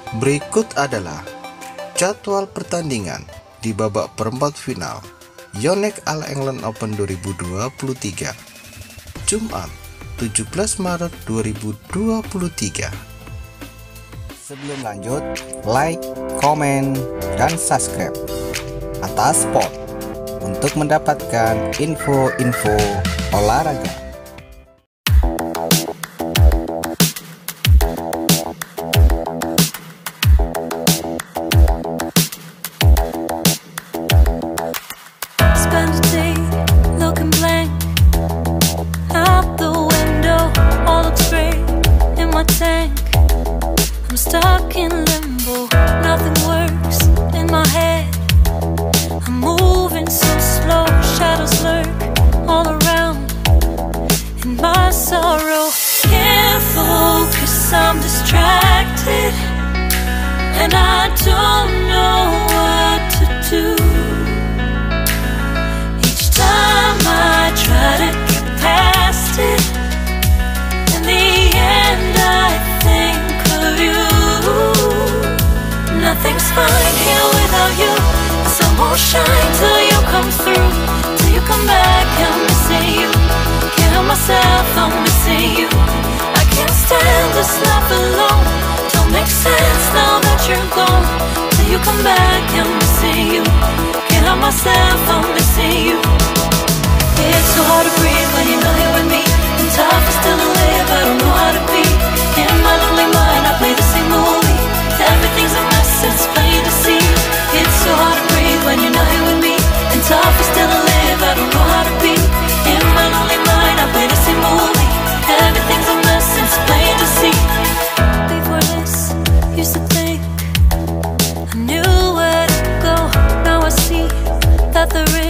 Berikut adalah jadwal pertandingan di babak perempat final Yonex All England Open 2023 Jumat 17 Maret 2023. Sebelum lanjut, like, komen, dan subscribe atas spot untuk mendapatkan info-info olahraga. I'm stuck in limbo, nothing works in my head. I'm moving so slow, shadows lurk all around. In my sorrow, can't focus, I'm distracted, and I don't know what to do. Each time I try to get past it, in the end I think of you. Nothing's fine here without you. The sun won't shine till you come through. Till you come back, I'm missing you. Can't help myself, I'm missing you. I can't stand this life alone. Don't make sense now that you're gone. Till you come back, I'm missing you. Can't help myself, I'm missing you. It's so hard to breathe when you're not here with me. And tough is still to live, I don't know how to be. In my lonely mind, I play the same movie. Everything's a mess, it's plain to see. It's so hard to breathe when you're not here with me. And tough is still to live, I don't know how to be. In my lonely mind, I play the same movie. Everything's a mess, it's plain to see. Before this, used to think I knew where to go. Now I see that there is